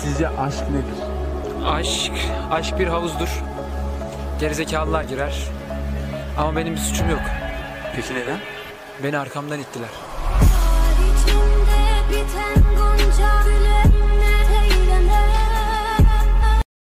Sizce aşk nedir? Aşk bir havuzdur. Gerizekalılar girer. Ama benim bir suçum yok. Peki neden? Beni arkamdan ittiler. İçimde biten